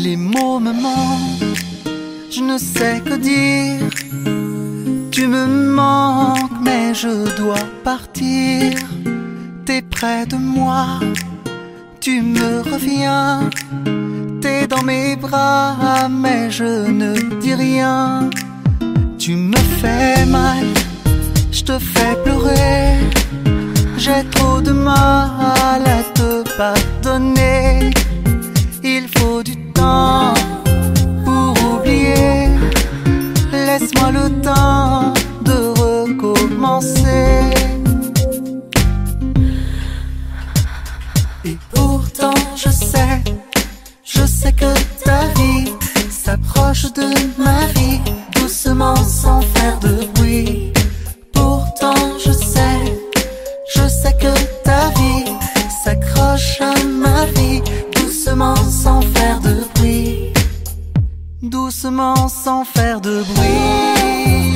Les mots me manquent, je ne sais que dire. Tu me manques mais je dois partir. T'es près de moi, tu me reviens. T'es dans mes bras mais je ne dis rien. Tu me fais mal, je te fais pleurer. J'ai trop de mal à te pardonner. Il faut du temps pour oublier. Laisse-moi le temps de recommencer. Et pourtant je sais que ta vie s'approche de ma vie, doucement sans faire de bruit. Pourtant je sais que ta vie s'accroche à ma vie, doucement sans faire de bruit. Doucement sans faire de bruit.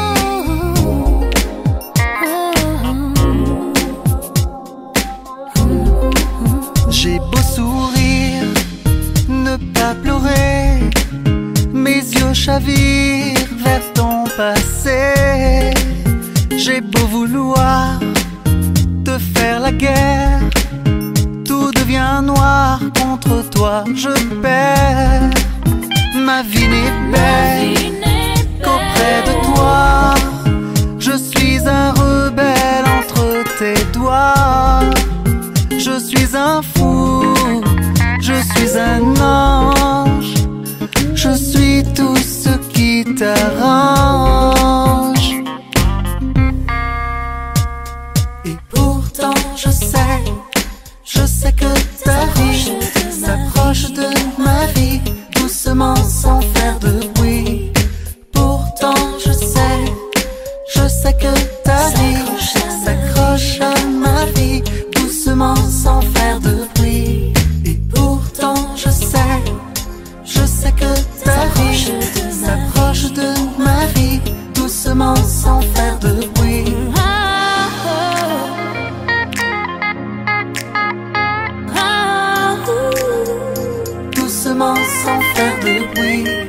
J'ai beau sourire, ne pas pleurer, mes yeux chavirent vers ton passé. J'ai beau vouloir te faire la guerre, tout devient noir contre toi, je perds. Ma vie n'est belle qu'auprès de toi. Je suis un rebelle entre tes doigts. Je suis un fou, je suis un ange. Je suis tout ce qui t'arrange. Et pourtant je sais que ta vie s'approche de ma vie, doucement sans faire de bruit. Pourtant je sais que ta vie s'accroche à ma vie, doucement sans faire de bruit. Et pourtant je sais que ta vie s'approche de ma vie, doucement sans faire de bruit. Doucement sans faire de bruit.